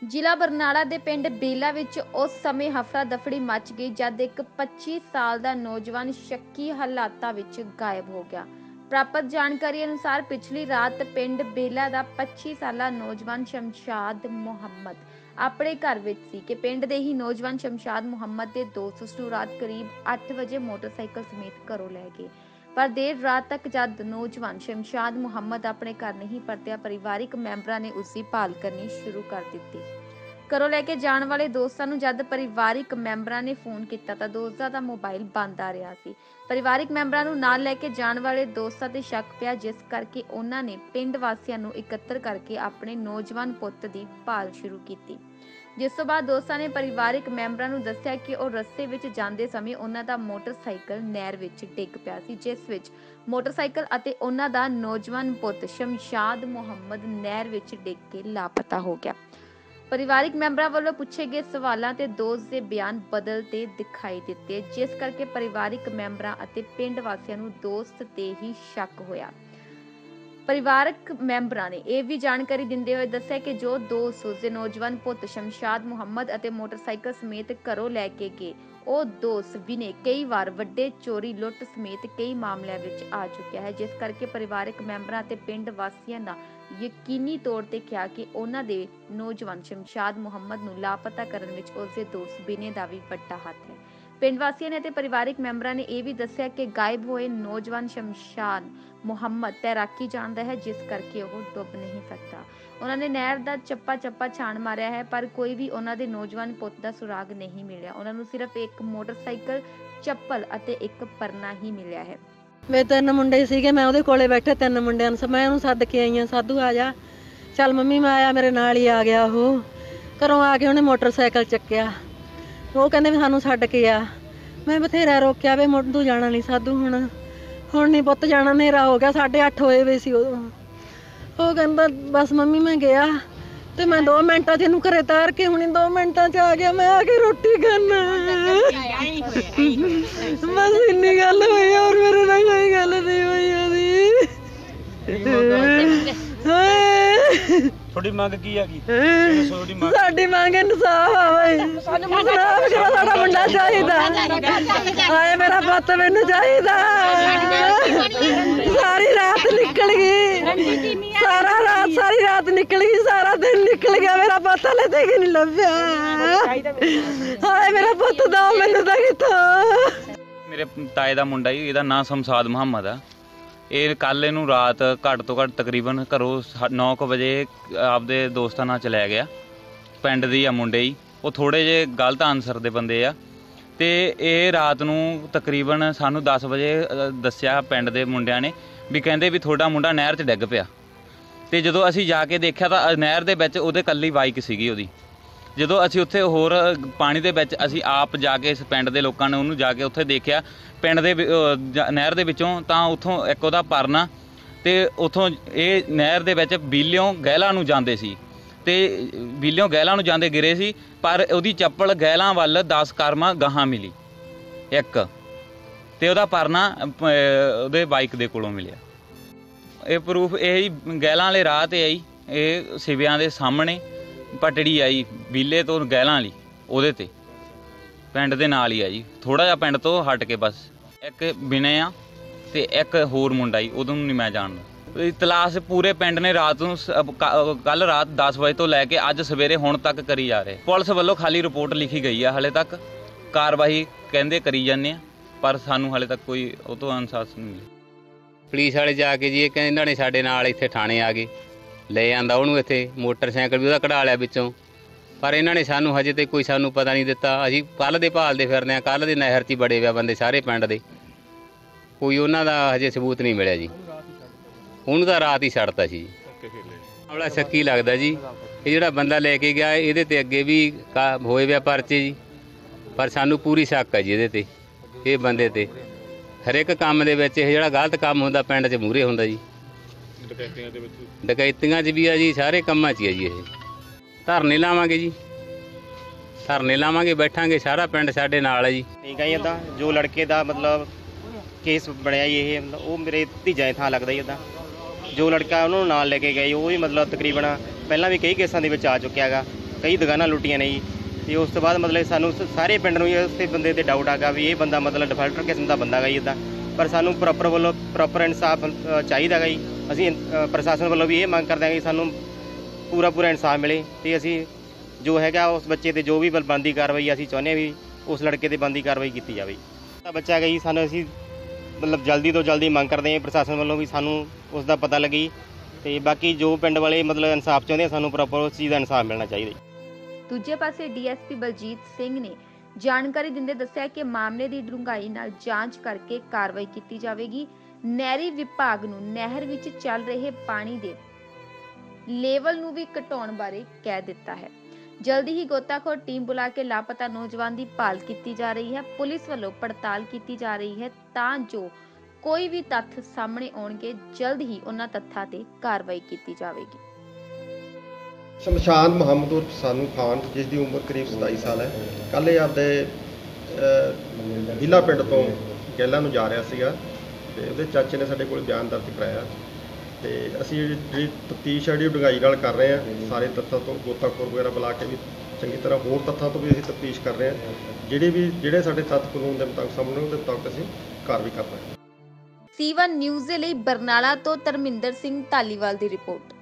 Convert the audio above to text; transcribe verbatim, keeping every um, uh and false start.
ਜ਼ਿਲ੍ਹਾ ਬਰਨਾਲਾ ਦੇ ਪਿੰਡ ਬੇਲਾ ਵਿੱਚ ਉਸ ਸਮੇਂ ਹਫੜਾ ਦਫੜੀ ਮਚ ਗਈ ਜਦ ਇੱਕ ਪੱਚੀ ਸਾਲ ਦਾ ਨੌਜਵਾਨ ਸ਼ੱਕੀ ਹਾਲਾਤਾਂ ਵਿੱਚ ਗਾਇਬ ਹੋ ਗਿਆ। ਪ੍ਰਾਪਤ ਜਾਣਕਾਰੀ ਅਨੁਸਾਰ ਪਿਛਲੀ ਰਾਤ ਪਿੰਡ ਬੇਲਾ ਦਾ ਪੱਚੀ ਸਾਲਾ ਨੌਜਵਾਨ ਸ਼ਮਸ਼ਾਦ ਮੁਹੰਮਦ ਆਪਣੇ ਘਰ ਵਿੱਚ ਸੀ ਕਿ ਪਿੰਡ ਦੇ ਹੀ ਨੌਜਵਾਨ ਸ਼ਮਸ਼ਾਦ ਮੁਹੰਮਦ ਦੇ ਦੋਸਤ ਉਸ ਨੂੰ ਰਾਤ ਕਰੀਬ ਅੱਠ ਵਜੇ ਮੋਟਰਸਾਈਕਲ ਸਮੇਤ ਘਰੋਂ ਲੈ ਗਏ। ਪਰ ਦੇਰ ਰਾਤ ਤੱਕ ਜਦ ਨੌਜਵਾਨ ਸ਼ਮਸ਼ਾਦ ਮੁਹੰਮਦ ਆਪਣੇ ਘਰ ਨਹੀਂ ਪਰਤਿਆ, ਪਰਿਵਾਰਿਕ ਮੈਂਬਰਾਂ ਨੇ ਉਸ ਦੀ ਭਾਲ ਕਰਨੀ ਸ਼ੁਰੂ ਕਰ ਦਿੱਤੀ। ਘਰੋਂ ਲੈ ਕੇ ਜਾਣ ਵਾਲੇ ਦੋਸਤਾਂ ਨੂੰ ਜਦ ਪਰਿਵਾਰਿਕ ਮੈਂਬਰਾਂ ਨੇ ਫੋਨ ਕੀਤਾ ਤਾਂ ਦੋਸਤਾਂ ਦਾ ਮੋਬਾਈਲ ਬੰਦ ਆ ਰਿਹਾ ਸੀ। ਪਰਿਵਾਰਿਕ ਮੈਂਬਰਾਂ ਨੂੰ ਨਾਲ ਲੈ ਕੇ ਜਾਣ ਵਾਲੇ ਦੋਸਤਾਂ ਤੇ ਸ਼ੱਕ ਪਿਆ, ਜਿਸ ਕਰਕੇ ਉਹਨਾਂ ਨੇ ਪਿੰਡ ਵਾਸੀਆਂ ਨੂੰ ਇਕੱਤਰ ਕਰਕੇ ਆਪਣੇ ਨੌਜਵਾਨ ਪੁੱਤ ਦੀ ਭਾਲ ਸ਼ੁਰੂ ਕੀਤੀ। ਜਿਸ ਤੋਂ ਬਾਅਦ ਦੋਸਤਾਂ ਨੇ ਪਰਿਵਾਰਿਕ ਮੈਂਬਰਾਂ ਨੂੰ ਦੱਸਿਆ ਕਿ ਉਹ ਰਸਤੇ ਵਿੱਚ ਜਾਂਦੇ ਸਮੇਂ ਉਹਨਾਂ ਦਾ ਮੋਟਰਸਾਈਕਲ ਨਹਿਰ ਵਿੱਚ ਡਿੱਗ ਪਿਆ ਸੀ, ਜਿਸ ਵਿੱਚ ਮੋਟਰਸਾਈਕਲ ਅਤੇ ਉਹਨਾਂ ਦਾ ਨੌਜਵਾਨ ਪੁੱਤ ਸ਼ਮਸ਼ਾਦ ਮੁਹੰਮਦ ਨਹਿਰ ਵਿੱਚ ਡਿੱਗ ਕੇ ਲਾਪਤਾ ਹੋ ਗਿਆ। ਪਰਿਵਾਰਿਕ ਮੈਂਬਰਾਂ ਵੱਲੋਂ ਪੁੱਛੇ ਗਏ ਸਵਾਲਾਂ ਤੇ ਦੋਸਤ ਦੇ ਬਿਆਨ ਬਦਲਦੇ ਦਿਖਾਈ ਦਿੱਤੇ, ਜਿਸ ਕਰਕੇ ਪਰਿਵਾਰਿਕ ਮੈਂਬਰਾਂ ਅਤੇ ਪਿੰਡ ਵਾਸੀਆਂ ਨੂੰ ਦੋਸਤ ਤੇ ਹੀ ਸ਼ੱਕ ਹੋਇਆ। ਪਰਿਵਾਰਕ ਮੈਂਬਰਾਂ ਨੇ ਇਹ ਵੀ ਜਾਣਕਾਰੀ ਦਿੰਦੇ ਹੋਏ ਦੱਸਿਆ ਕਿ ਜੋ ਦੋਸਤ ਉਸਦੇ ਨੌਜਵਾਨ ਪੁੱਤ ਸ਼ਮਸ਼ਾਦ ਮੁਹੰਮਦ ਅਤੇ ਮੋਟਰਸਾਈਕਲ ਸਮੇਤ ਘਰੋਂ ਲੈ ਕੇ ਗਏ, ਉਹ ਦੋਸਤ ਵੀ ਕਈ ਵਾਰ ਵੱਡੇ ਚੋਰੀ ਲੁੱਟ ਸਮੇਤ ਕਈ ਮਾਮਲਿਆਂ ਵਿੱਚ ਆ ਚੁੱਕਿਆ ਹੈ, ਜਿਸ ਕਰਕੇ ਪਰਿਵਾਰਕ ਮੈਂਬਰਾਂ ਅਤੇ ਪਿੰਡ ਵਾਸੀਆਂ ਦਾ ਯਕੀਨੀ ਤੌਰ ਤੇ ਕਿਹਾ ਕਿ ਉਹਨਾਂ ਦੇ ਨੌਜਵਾਨ ਸ਼ਮਸ਼ਾਦ ਮੁਹੰਮਦ ਨੂੰ ਲਾਪਤਾ ਕਰਨ ਵਿੱਚ ਉਸਦੇ ਦੋਸਤ ਬਿਨੇ ਦਾ ਵੀ ਵੱਡਾ ਹੱਥ ਹੈ। ਪਿੰਡ ਵਾਸੀਆਂ ਨੇ ਤੇ ਪਰਿਵਾਰਿਕ ਮੈਂਬਰਾਂ ਨੇ ਇਹ ਵੀ ਦੱਸਿਆ ਕਿ ਗਾਇਬ ਹੋਏ ਨੌਜਵਾਨ ਸ਼ਮਸ਼ਾਦ ਮੁਹੰਮਦ ਤੈਰਾਕੀ ਜਾਣਦਾ ਹੈ, ਜਿਸ ਕਰਕੇ ਉਹ ਡੁੱਬ ਨਹੀਂ ਸਕਦਾ। ਉਹਨਾਂ ਨੇ ਨਹਿਰ ਦਾ ਚੱਪਾ ਚੱਪਾ ਛਾਣ ਮਾਰਿਆ ਹੈ, ਪਰ ਕੋਈ ਵੀ ਉਹਨਾਂ ਦੇ ਨੌਜਵਾਨ ਪੁੱਤ ਦਾ ਸੁਰਾਗ ਨਹੀਂ ਮਿਲਿਆ। ਉਹਨਾਂ ਨੂੰ ਸਿਰਫ ਇੱਕ ਮੋਟਰਸਾਈਕਲ, ਚੱਪਲ ਅਤੇ ਇੱਕ ਪਰਨਾ ਹੀ ਮਿਲਿਆ ਹੈ। ਮੇਰੇ ਤਿੰਨ ਮੁੰਡੇ ਸੀਗੇ, ਮੈਂ ਉਹਦੇ ਕੋਲੇ ਬੈਠੇ ਤਿੰਨ ਮੁੰਡਿਆਂ ਨੂੰ ਮੈਂ ਉਹਨੂੰ ਸੱਦ ਕੇ ਆਈ ਹਾਂ, ਸਾਧੂ ਆ ਜਾ। ਚੱਲ ਮੰਮੀ ਮੈਂ ਆਇਆ, ਮੇਰੇ ਨਾਲ ਹੀ ਆ ਗਿਆ। ਉਹ ਘਰੋਂ ਆ ਕੇ ਉਹਨੇ ਮੋਟਰਸਾਈਕਲ ਚੱਕਿਆ। ਉਹ ਕਹਿੰਦੇ ਵੀ ਸਾਨੂੰ ਛੱਡ ਕੇ ਆ। ਮੈਂ ਬਥੇਰਾ ਰੋਕਿਆ ਵੀ ਮੁੜ ਤੂੰ ਜਾਣਾ ਨਹੀਂ ਸਾਧੂ, ਹੁਣ ਹੁਣ ਨਹੀਂ ਪੁੱਤ ਜਾਣਾ, ਹਨੇਰਾ ਹੋ ਗਿਆ, ਸਾਢੇ ਅੱਠ ਹੋਏ ਵੇ ਸੀ ਉਦੋਂ। ਉਹ ਕਹਿੰਦਾ ਬਸ ਮੰਮੀ ਮੈਂ ਗਿਆ ਤੇ ਮੈਂ ਦੋ ਮਿੰਟਾਂ 'ਚ ਇਹਨੂੰ ਘਰੇ ਤਾਰ ਕੇ ਹੁਣੀ ਦੋ ਮਿੰਟਾਂ 'ਚ ਆ ਗਿਆ। ਮੈਂ ਆ ਕੇ ਰੋਟੀ ਖਾਣਾ, ਬਸ ਇੰਨੀ ਗੱਲ ਹੋਈ, ਔਰ ਮੇਰੇ ਨਾਲ ਕੋਈ ਗੱਲ ਨਹੀਂ ਹੋਈ ਉਹਦੀ। ਤੁਹਾਡੀ ਮੰਗ ਕੀ ਹੈਗੀ? ਸਾਡੀ ਮੰਗ ਇਨਸਾਫ ਆ ਬਈ, ਸਾਨੂੰ ਇਨਸਾਫ ਜਿਹੜਾ ਸਾਡਾ ਮੁੰਡਾ ਚਾਹੀਦਾ। ਹਾਏ ਮੇਰਾ ਪੁੱਤ ਮੈਨੂੰ ਚਾਹੀਦਾ। ਸਾਰੀ ਰਾਤ ਨਿਕਲ ਗਈ, ਸਾਰਾ ਰਾਤ ਸਾਰੀ ਰਾਤ ਨਿਕਲ ਗਈ, ਸਾਰਾ ਦਿਨ ਨਿਕਲ ਗਿਆ, ਮੇਰਾ ਪੁੱਤ ਹਲੇ ਤੱਕ ਨਹੀਂ ਲੱਭਿਆ। ਹਾਏ ਮੇਰਾ ਪੁੱਤ ਦਾ ਮੈਨੂੰ ਤਾਂ ਕਿੱਥੋਂ। ਮੇਰੇ ਤਾਏ ਦਾ ਮੁੰਡਾ ਜੀ, ਇਹਦਾ ਨਾਂ ਸ਼ਮਸ਼ਾਦ ਮੁਹੰਮਦ ਆ। ਇਹ ਕੱਲ੍ਹ ਇਹਨੂੰ ਰਾਤ ਘੱਟ ਤੋਂ ਘੱਟ ਤਕਰੀਬਨ ਘਰੋਂ ਨੌ ਕੁ ਵਜੇ ਆਪਦੇ ਦੋਸਤਾਂ ਨਾਲ ਚਲਿਆ ਗਿਆ। ਪਿੰਡ ਦੀ ਆ ਮੁੰਡੇ ਜੀ, ਉਹ ਥੋੜ੍ਹੇ ਜਿਹੇ ਗਲਤ ਆਨਸਰ ਦੇ ਬੰਦੇ ਆ। ਅਤੇ ਇਹ ਰਾਤ ਨੂੰ ਤਕਰੀਬਨ ਸਾਨੂੰ ਦਸ ਵਜੇ ਦੱਸਿਆ ਪਿੰਡ ਦੇ ਮੁੰਡਿਆਂ ਨੇ ਵੀ ਕਹਿੰਦੇ ਵੀ ਤੁਹਾਡਾ ਮੁੰਡਾ ਨਹਿਰ 'ਚ ਡਿੱਗ ਪਿਆ। ਅਤੇ ਜਦੋਂ ਅਸੀਂ ਜਾ ਕੇ ਦੇਖਿਆ ਤਾਂ ਨਹਿਰ ਦੇ ਵਿੱਚ ਉਹਦੇ ਇਕੱਲੀ ਬਾਈਕ ਸੀਗੀ ਉਹਦੀ। ਜਦੋਂ ਅਸੀਂ ਉੱਥੇ ਹੋਰ ਪਾਣੀ ਦੇ ਵਿੱਚ ਅਸੀਂ ਆਪ ਜਾ ਕੇ ਇਸ ਪਿੰਡ ਦੇ ਲੋਕਾਂ ਨੇ ਉਹਨੂੰ ਜਾ ਕੇ ਉੱਥੇ ਦੇਖਿਆ ਪਿੰਡ ਦੇ ਨਹਿਰ ਦੇ ਵਿੱਚੋਂ, ਤਾਂ ਉੱਥੋਂ ਇੱਕ ਉਹਦਾ ਪਰਨਾ ਅਤੇ ਉੱਥੋਂ ਇਹ ਨਹਿਰ ਦੇ ਵਿੱਚ ਬੀਲਿਓਂ ਗਹਿਲਾਂ ਨੂੰ ਜਾਂਦੇ ਸੀ ਅਤੇ ਬੀਲਿਓਂ ਗਹਿਲਾਂ ਨੂੰ ਜਾਂਦੇ ਗਿਰੇ ਸੀ, ਪਰ ਉਹਦੀ ਚੱਪਲ ਗਹਿਲਾਂ ਵੱਲ ਦਸ ਕਰਮਾਂ ਗਾਹਾਂ ਮਿਲੀ ਇੱਕ, ਅਤੇ ਉਹਦਾ ਪਰਨਾ ਉਹਦੇ ਬਾਈਕ ਦੇ ਕੋਲੋਂ ਮਿਲਿਆ। ਇਹ ਪ੍ਰੂਫ ਇਹ ਹੀ ਗਹਿਲਾਂ ਵਾਲੇ ਰਾਹ 'ਤੇ ਆਈ, ਇਹ ਸਿਵਿਆਂ ਦੇ ਸਾਹਮਣੇ ਪਟੜੀ ਆਈ ਬੀਲੇ ਤੋਂ ਗਹਿਲਾਂ ਵਾਲੀ, ਉਹਦੇ 'ਤੇ ਪਿੰਡ ਦੇ ਨਾਲ ਹੀ ਆ ਜੀ, ਥੋੜ੍ਹਾ ਜਿਹਾ ਪਿੰਡ ਤੋਂ ਹਟ ਕੇ ਬਸ। ਇੱਕ ਬਿਨੇ ਆ ਅਤੇ ਇੱਕ ਹੋਰ ਮੁੰਡਾ ਜੀ, ਉਦੋਂ ਨਹੀਂ ਮੈਂ ਜਾਣਦਾ। ਤਲਾਸ਼ ਪੂਰੇ ਪਿੰਡ ਨੇ ਰਾਤ ਨੂੰ ਕੱਲ੍ਹ ਰਾਤ ਦਸ ਵਜੇ ਤੋਂ ਲੈ ਕੇ ਅੱਜ ਸਵੇਰੇ ਹੁਣ ਤੱਕ ਕਰੀ ਜਾ ਰਹੇ। ਪੁਲਿਸ ਵੱਲੋਂ ਖਾਲੀ ਰਿਪੋਰਟ ਲਿਖੀ ਗਈ ਆ, ਹਾਲੇ ਤੱਕ ਕਾਰਵਾਈ ਕਹਿੰਦੇ ਕਰੀ ਜਾਂਦੇ ਆ, ਪਰ ਸਾਨੂੰ ਹਾਲੇ ਤੱਕ ਕੋਈ ਉਹ ਤੋਂ ਇਨਸਾਫ ਨਹੀਂ ਮਿਲਿਆ। ਪੁਲਿਸ ਵਾਲੇ ਜਾ ਕੇ ਜੀ ਇਹ ਕਹਿੰਦੇ ਇਹਨਾਂ ਨੇ ਸਾਡੇ ਨਾਲ ਇੱਥੇ ਥਾਣੇ ਆ ਗਏ, ਲੈ ਆਂਦਾ ਉਹਨੂੰ ਇੱਥੇ, ਮੋਟਰਸਾਈਕਲ ਵੀ ਉਹਦਾ ਕਢਾ ਲਿਆ ਵਿੱਚੋਂ, ਪਰ ਇਹਨਾਂ ਨੇ ਸਾਨੂੰ ਹਜੇ ਤੇ ਕੋਈ ਸਾਨੂੰ ਪਤਾ ਨਹੀਂ ਦਿੱਤਾ। ਅਸੀਂ ਕੱਲ੍ਹ ਦੇ ਭਾਲਦੇ ਫਿਰਦੇ ਹਾਂ, ਕੱਲ੍ਹ ਦੇ ਨਹਿਰ 'ਚ ਬੜੇ ਵਿਆ ਬੰਦੇ ਸਾਰੇ ਪਿੰਡ ਦੇ, ਕੋਈ ਉਹਨਾਂ ਦਾ ਹਜੇ ਸਬੂਤ ਨਹੀਂ ਮਿਲਿਆ ਜੀ। ਉਹਨੂੰ ਤਾਂ ਰਾਤ ਹੀ ਛੱਡਤਾ ਸੀ। ਮਾਮਲਾ ਸ਼ੱਕੀ ਲੱਗਦਾ ਜੀ। ਇਹ ਜਿਹੜਾ ਬੰਦਾ ਲੈ ਕੇ ਗਿਆ ਇਹਦੇ 'ਤੇ ਅੱਗੇ ਵੀ ਹੋਏ ਵਿਆ ਪਰਚੇ ਜੀ, ਪਰ ਸਾਨੂੰ ਪੂਰੀ ਸ਼ੱਕ ਹੈ ਜੀ ਇਹਦੇ 'ਤੇ, ਇਹ ਬੰਦੇ 'ਤੇ। ਹਰ ਇੱਕ ਕੰਮ ਦੇ ਵਿੱਚ ਇਹ ਜਿਹੜਾ ਗਲਤ ਕੰਮ ਹੁੰਦਾ ਪਿੰਡ 'ਚ ਮੂਹਰੇ ਹੁੰਦਾ ਜੀ। ਡਕੈਤੀਆਂ 'ਚ ਵੀ ਆ ਜੀ, ਸਾਰੇ ਕੰਮਾਂ 'ਚ ਹੀ ਆ ਜੀ। ਇਹ ਧਰਨੇ ਲਾਵਾਂਗੇ ਜੀ, ਧਰਨੇ ਲਾਵਾਂਗੇ, ਬੈਠਾਂਗੇ, ਸਾਰਾ ਪਿੰਡ ਸਾਡੇ ਨਾਲ ਹੈ ਜੀ। ਠੀਕ ਹੈ ਜੀ। ਇੱਦਾਂ ਜੋ ਲੜਕੇ ਦਾ ਮਤਲਬ ਕੇਸ ਬਣਿਆ ਜੀ, ਇਹ ਮਤਲਬ ਉਹ ਮੇਰੇ ਭਤੀਜਾ ਥਾਂ ਲੱਗਦਾ ਜੀ। ਇੱਦਾਂ ਜੋ ਲੜਕਾ ਉਹਨੂੰ ਨਾਲ ਲੈ ਕੇ ਗਏ ਉਹ ਵੀ ਮਤਲਬ ਤਕਰੀਬਨ ਪਹਿਲਾਂ ਵੀ ਕਈ ਕੇਸਾਂ ਦੇ ਵਿੱਚ ਆ ਚੁੱਕਿਆ ਹੈਗਾ, ਕਈ ਦੁਕਾਨਾਂ ਲੁੱਟੀਆਂ ਨੇ ਜੀ। ਤੇ ਉਸ ਤੋਂ ਬਾਅਦ ਮਤਲਬ ਸਾਨੂੰ ਸ- ਸਾਰੇ ਪਿੰਡ ਨੂੰ ਇਸ ਤੇ ਬੰਦੇ ਤੇ ਡਾਊਟ ਆ ਗਿਆ ਵੀ ਇਹ ਬੰਦਾ ਮਤਲਬ ਡਿਫਾਲਟਰ ਕਿਸਮ ਦਾ ਬੰਦਾ ਗਾ ਜੀ ਇੱਦਾਂ। ਪਰ ਸਾਨੂੰ ਪ੍ਰੋਪਰ ਵੱਲੋਂ ਪ੍ਰੋਪਰ ਇਨਸਾਫ ਅ, ਚਾਹੀਦਾ ਗਾ ਜੀ। ਅਸੀਂ ਅ, ਪ੍ਰਸ਼ਾਸਨ ਵੱਲੋਂ ਵੀ ਇਹ ਮੰਗ ਕਰਦੇ ਹਾਂ ਕਿ ਸਾਨੂੰ ਪੂਰਾ ਪੂਰਾ ਇਨਸਾਫ ਮਿਲੇ ਤੇ ਅਸੀਂ ਜੋ ਹੈਗਾ ਉਸ ਬੱਚੇ ਤੇ ਜੋ ਵੀ ਬਲ- ਬਣਦੀ ਕਾਰਵਾਈ ਅਸੀਂ ਚਾਹੁੰਦੇ ਹਾਂ ਵੀ ਉਸ ਲੜਕੇ ਤੇ ਬਣਦੀ ਕਾਰਵਾਈ ਕੀਤੀ ਜਾਵੇ। ਤਾਂ ਬੱਚਾ ਹੈਗਾ ਜੀ, ਸਾਨੂੰ ਅਸੀਂ ਮਤਲਬ ਜਲਦੀ ਤੋਂ ਜਲਦੀ ਮੰਗ ਕਰਦੇ ਹਾਂ ਪ੍ਰਸ਼ਾਸਨ ਵੱਲੋਂ ਵੀ ਸਾਨੂੰ ਉਸ ਦਾ ਪਤਾ ਲੱਗੇ ਜੀ। ਤੇ ਬਾਕੀ ਜੋ ਪਿੰਡ ਵਾਲੇ ਮਤਲਬ ਇਨਸਾਫ ਚਾਹੁੰਦੇ ਆ, ਸਾਨੂੰ ਪ੍ਰੋਪਰ ਉਸ ਚੀਜ਼ ਦਾ ਇਨਸਾਫ ਮਿਲਣਾ ਚਾਹੀਦਾ ਜੀ। ਦੂਜੇ ਪਾਸੇ ਡੀਐਸਪੀ ਬਲਜੀਤ ਸਿੰਘ ਨੇ ਜਾਣਕਾਰੀ ਦਿੰਦੇ ਦੱਸਿਆ ਕਿ ਮਾਮਲੇ ਦੀ ਡੂੰਘਾਈ ਨਾਲ ਜਾਂਚ ਕਰਕੇ ਕਾਰਵਾਈ ਕੀਤੀ ਜਾਵੇਗੀ। ਨਹਿਰੀ ਵਿਭਾਗ ਨੂੰ ਨਹਿਰ ਵਿੱਚ ਚੱਲ ਰਹੇ ਪਾਣੀ ਦੇ ਲੈਵਲ ਨੂੰ ਵੀ ਘਟਾਉਣ ਬਾਰੇ ਕਹਿ ਦਿੱਤਾ ਹੈ। ਜਲਦੀ ਹੀ ਗੋਤਾਖੋਰ ਟੀਮ ਬੁਲਾ ਕੇ ਲਾਪਤਾ ਨੌਜਵਾਨ ਦੀ ਭਾਲ ਕੀਤੀ ਜਾ ਰਹੀ ਹੈ। ਪੁਲਿਸ ਵੱਲੋਂ ਪੜਤਾਲ ਕੀਤੀ ਜਾ ਰਹੀ ਹੈ ਤਾਂ ਜੋ ਕੋਈ ਵੀ ਤੱਥ ਸਾਹਮਣੇ ਆਉਣਗੇ, ਜਲਦ ਹੀ ਉਹਨਾਂ ਤੱਥਾਂ ਤੇ ਕਾਰਵਾਈ ਕੀਤੀ ਜਾਵੇਗੀ। ਸ਼ਮਸ਼ਾਨ ਮੁਹੰਮਦ ਉਰਫ ਸਾਨੂ ਖਾਨ, ਜਿਸ ਦੀ ਉਮਰ ਕਰੀਬ ਸਤਾਈ ਸਾਲ ਹੈ, ਕੱਲ੍ਹ ਇਹ ਆਪਦੇ ਜ਼ਿਲ੍ਹਾ ਪਿੰਡ ਤੋਂ ਗੈਲਾ ਨੂੰ ਜਾ ਰਿਹਾ ਸੀਗਾ ਤੇ ਉਹਦੇ ਚਾਚੇ ਨੇ ਸਾਡੇ ਕੋਲ ਬਿਆਨ ਦਰਜ ਕਰਾਇਆ ਤੇ ਅਸੀਂ ਜਿਹੜੀ ਤਫਤੀਸ਼ ਹੈ ਜਿਹੜੀ ਡੂੰਘਾਈ ਨਾਲ ਕਰ ਰਹੇ ਹਾਂ। ਸਾਰੇ ਤੱਥਾਂ ਤੋਂ ਗੋਤਾਖੋਰ ਵਗੈਰਾ ਬੁਲਾ ਕੇ ਵੀ ਚੰਗੀ ਤਰ੍ਹਾਂ ਹੋਰ ਤੱਥਾਂ ਤੋਂ ਵੀ ਅਸੀਂ ਤਫਤੀਸ਼ ਕਰ ਰਹੇ ਹਾਂ। ਜਿਹੜੇ ਵੀ ਜਿਹੜੇ ਸਾਡੇ ਤੱਥ ਕਾਨੂੰਨ ਦੇ ਮੁਤਾਬਕ ਸਾਹਮਣੇ ਉਹਦੇ ਮੁਤਾਬਕ ਅਸੀਂ ਕਾਰਵਾਈ ਕਰ ਰਹੇ ਹਾਂ। ਸੀ ਵਨ ਨਿਊਜ਼ ਦੇ ਲਈ ਬਰਨਾਲਾ ਤੋਂ ਧਰਮਿੰਦਰ ਸਿੰਘ ਧਾਲੀਵਾਲ ਦੀ ਰਿਪੋਰਟ।